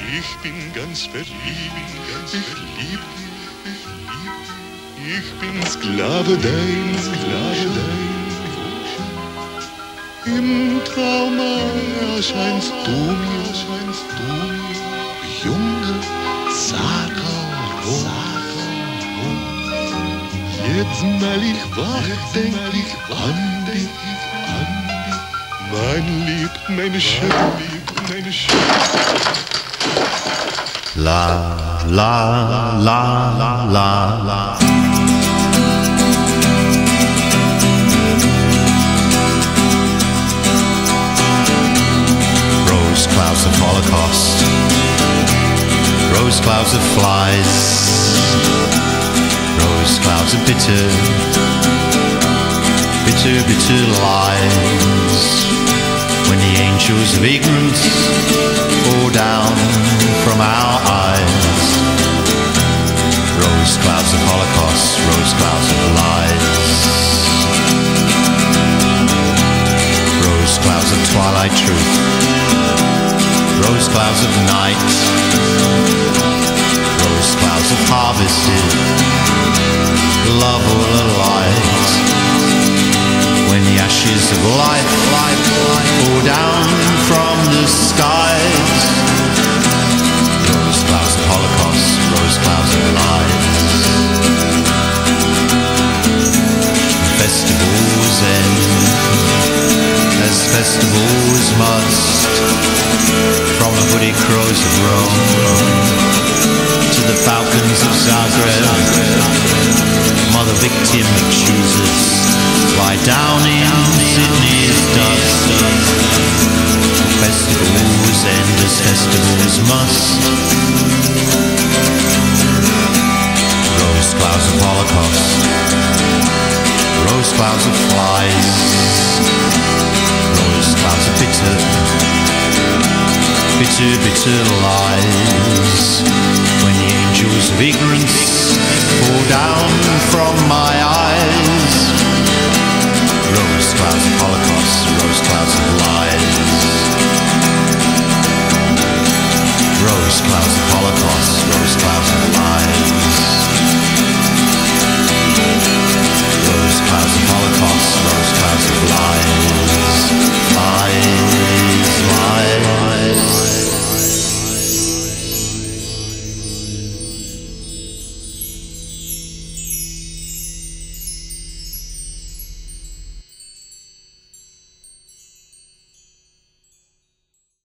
Ich bin ganz verliebt, ich lieb dich, ich bin Sklave dein, Im Trauma erscheinst du mir, Junge, Sagerrot. Jetzt mal ich wach, denk ich an dich, mein Lieb, meine Schöne. La la la la la la. Rose clouds of Holocaust, rose clouds of flies, rose clouds of bitter lies. When the angels of ignorance fall down from our eyes. Rose clouds of Holocaust, rose clouds of lies. Rose clouds of twilight truth, rose clouds of night. Rose clouds of harvested love all alight. When the ashes of life fall down from the skies. Rose clouds of Holocaust, rose clouds of lies. Festivals end, as festivals must. From the hooded crows of Rome to the falcons of Zagreb, mother victim of Jesus lie down in Sydney's dust. Festivals end as festivals must. Rose clouds of Holocaust, rose clouds of flies, rose clouds of bitter lies. When the angels of ignorance fall down from my eyes. Rose clouds of Holocaust, rose clouds of lies.